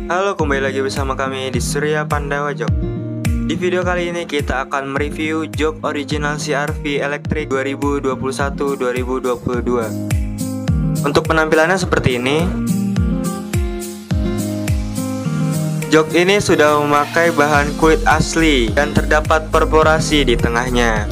Halo, kembali lagi bersama kami di Surya Pandawa Jok. Di video kali ini kita akan mereview jok original CR-V Electric 2021-2022. Untuk penampilannya seperti ini. Jok ini sudah memakai bahan kulit asli dan terdapat perforasi di tengahnya.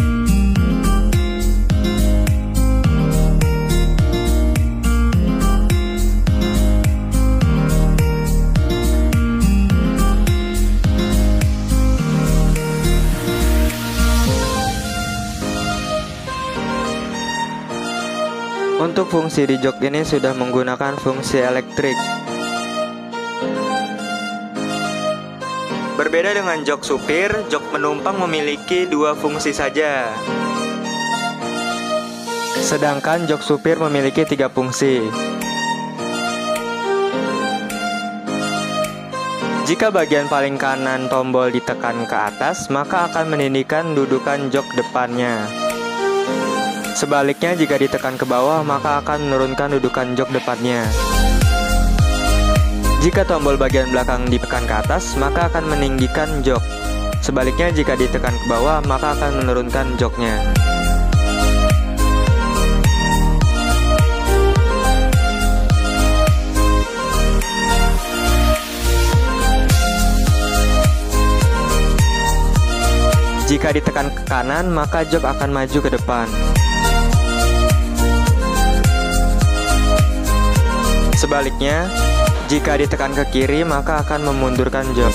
Untuk fungsi di jok ini sudah menggunakan fungsi elektrik. Berbeda dengan jok supir, jok penumpang memiliki dua fungsi saja. Sedangkan jok supir memiliki tiga fungsi. Jika bagian paling kanan tombol ditekan ke atas, maka akan meninggikan dudukan jok depannya. Sebaliknya, jika ditekan ke bawah, maka akan menurunkan dudukan jok depannya. Jika tombol bagian belakang ditekan ke atas, maka akan meninggikan jok. Sebaliknya, jika ditekan ke bawah, maka akan menurunkan joknya. Jika ditekan ke kanan, maka jok akan maju ke depan. Sebaliknya, jika ditekan ke kiri, maka akan memundurkan jok.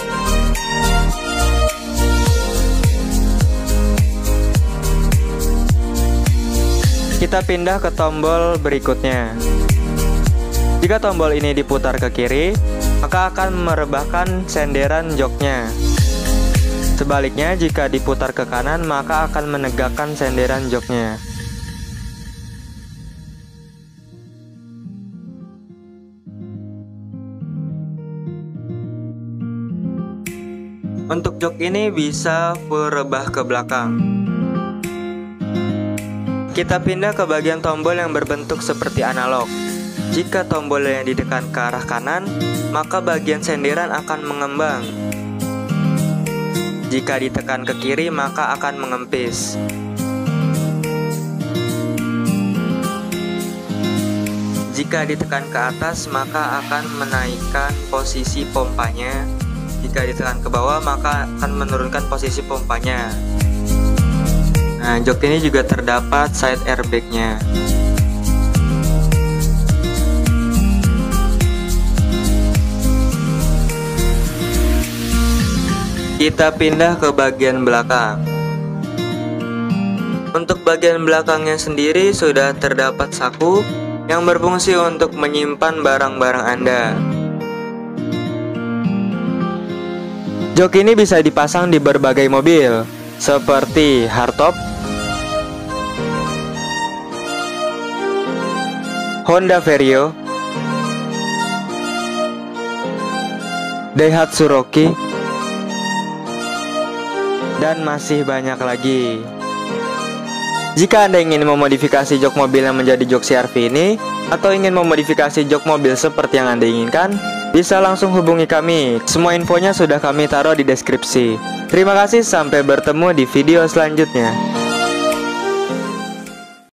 Kita pindah ke tombol berikutnya. Jika tombol ini diputar ke kiri, maka akan merebahkan senderan joknya. Sebaliknya, jika diputar ke kanan, maka akan menegakkan senderan joknya. Untuk jok ini bisa full rebah ke belakang. Kita pindah ke bagian tombol yang berbentuk seperti analog. Jika tombol yang ditekan ke arah kanan, maka bagian senderan akan mengembang. Jika ditekan ke kiri, maka akan mengempis. Jika ditekan ke atas, maka akan menaikkan posisi pompanya. Jika ditekan ke bawah, maka akan menurunkan posisi pompanya. Nah, jok ini juga terdapat side airbag-nya. Kita pindah ke bagian belakang. Untuk bagian belakangnya sendiri sudah terdapat saku yang berfungsi untuk menyimpan barang-barang Anda. Jok ini bisa dipasang di berbagai mobil, seperti hardtop, Honda Vario, Daihatsu Rocky, dan masih banyak lagi. Jika Anda ingin memodifikasi jok mobil yang menjadi jok CR-V ini, atau ingin memodifikasi jok mobil seperti yang Anda inginkan, bisa langsung hubungi kami. Semua infonya sudah kami taruh di deskripsi. Terima kasih, sampai bertemu di video selanjutnya.